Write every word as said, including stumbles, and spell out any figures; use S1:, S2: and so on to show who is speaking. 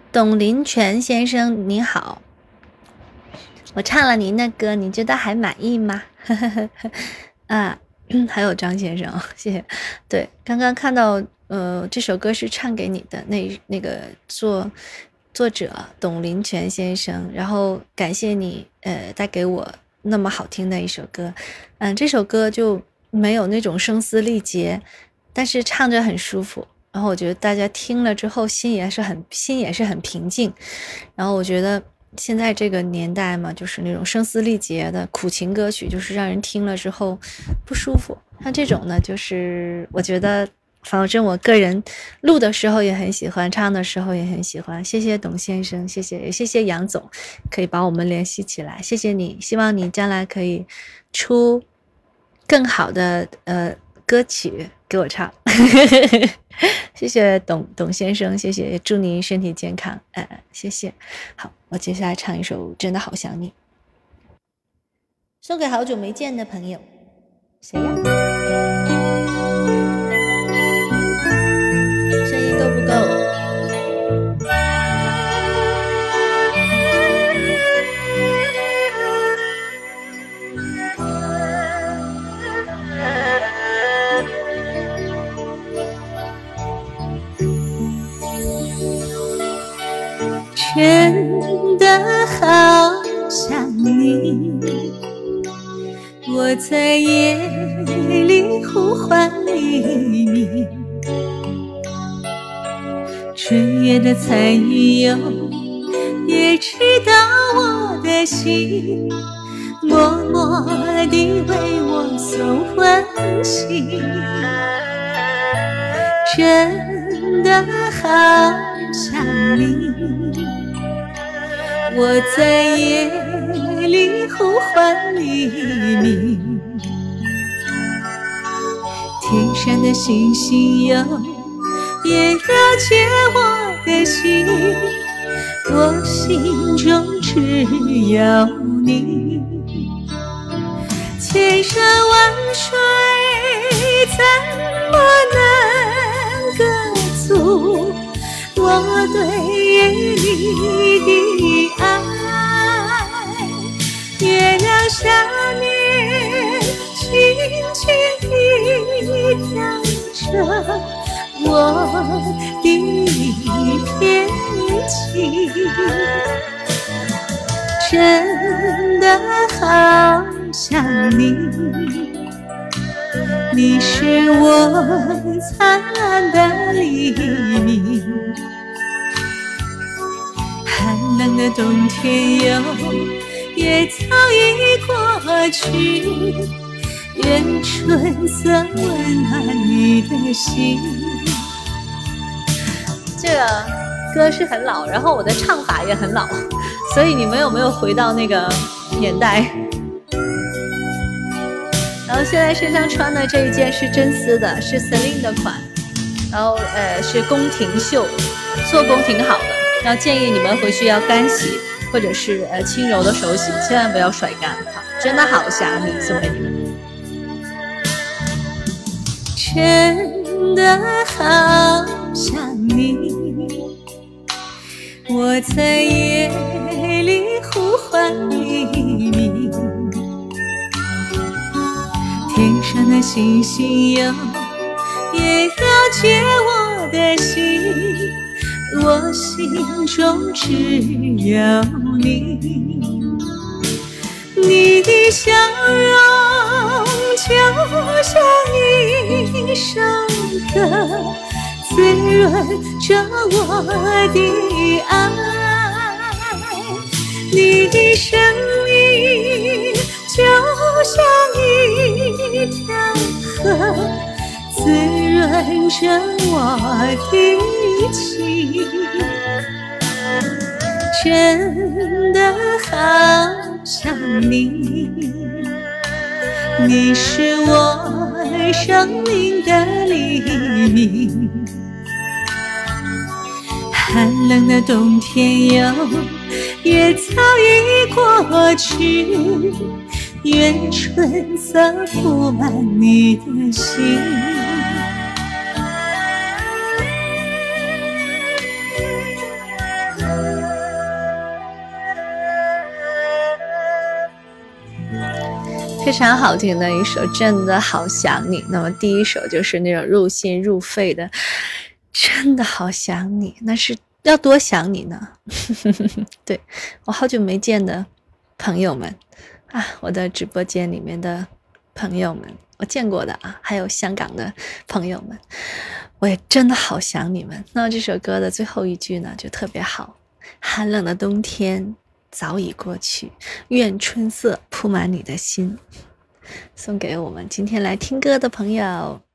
S1: 董林泉先生你好，我唱了您的歌，你觉得还满意吗？啊，还有张先生，谢谢。对，刚刚看到，呃，这首歌是唱给你的，那那个作作者董林泉先生，然后感谢你，呃，带给我那么好听的一首歌。嗯，这首歌就没有那种声嘶力竭，但是唱着很舒服。然后我觉得大家听了之后心也是很心也是很平静，然后我觉得现在这个年代嘛，就是那种声嘶力竭的苦情歌曲，就是让人听了之后不舒服。像这种呢，就是我觉得反正我个人录的时候也很喜欢，唱的时候也很喜欢。谢谢董先生，谢谢也谢谢杨总，可以把我们联系起来，谢谢你，希望你将来可以出更好的呃歌曲给我唱。谢谢董董先生，谢谢，祝您身体健康，呃，谢谢。好，我接下来唱一首《真的好想你》，送给好久没见的朋友。谁呀？声音够不够？
S2: 真的好想你，我在夜里呼唤黎明，春夜的残余有也知道我的心，默默地为我送温馨。真的好想你，我在夜里呼唤黎明，天上的星星有也了解我的心，我心中只有你。千山万水怎么能歌诉我对你的爱？月亮下面轻轻地飘着我的一片情，真的好想你，你是我灿烂的黎明。寒冷的冬天有也早已过去，愿春色温暖你的心。
S1: 这个歌是很老，然后我的唱法也很老，所以你们有没有回到那个年代？然后现在身上穿的这一件是真丝的，是 Celine 的款，然后呃是宫廷袖，做工挺好的。然后建议你们回去要干洗，或者是呃轻柔的手洗，千万不要甩干。好，真的好想你，送给你们。
S2: 真的好想你，我在夜里呼唤黎明，天上的星星有也了解我的心，我心中只有你。你的笑容就像一首歌，滋润着我的爱。你的声音就像一条河，滋润着我的情。真的好想你，你是我生命的黎明。寒冷的冬天有也早已过去，愿春色铺满你的心。
S1: 非常好听的一首，真的好想你。那么第一首就是那种入心入肺的，真的好想你，那是要多想你呢。对，我好久没见的朋友们啊，我的直播间里面的朋友们，我见过的啊，还有香港的朋友们，我也真的好想你们。那这首歌的最后一句呢，就特别好，寒冷的冬天早已过去，愿春色铺满你的心，送给我们今天来听歌的朋友。